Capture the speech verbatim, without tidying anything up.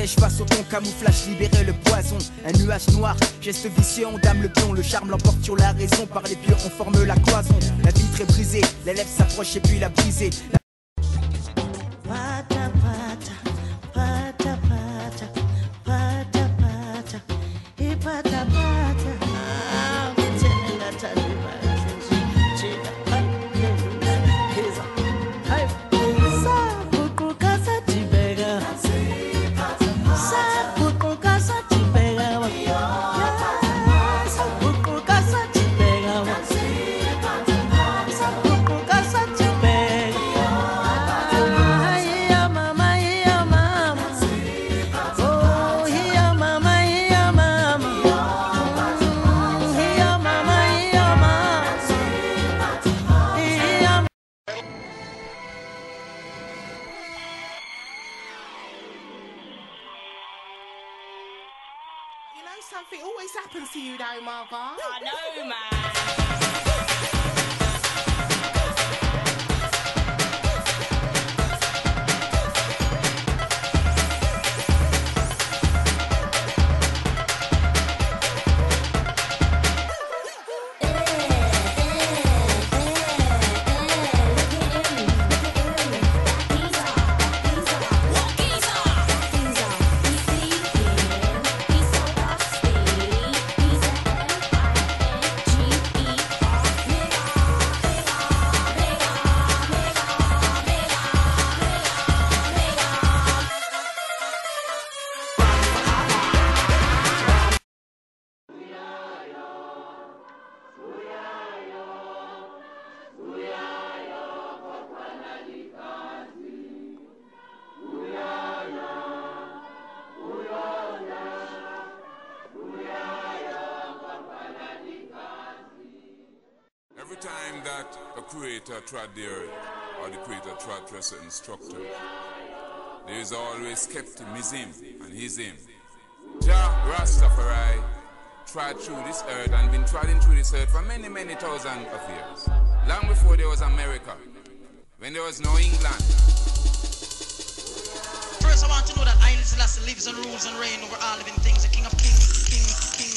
protège face au ton camouflage, libérer le poison. Un nuage noir, geste vicieux, on dame le pion. Le charme l'emporte sur la raison, par les pieux on forme la cloison. La vitre est brisée, les lèvres s'approchent et puis la briser. La... Pata pata, pata pata, pata pata, et pata pata. Ah, I'm telling that I do my something always happens to you though, Martha. I know, man. Every time that a creator trod the earth, or the creator trod to a certain structure, there is always skepticism and his him. Jah Rastafari trod through this earth and been trodding through this earth for many, many thousands of years. Long before there was America, when there was no England. First I want to know that Haile Selassie lives and rules and reigns over all living things, the King of Kings, King, King.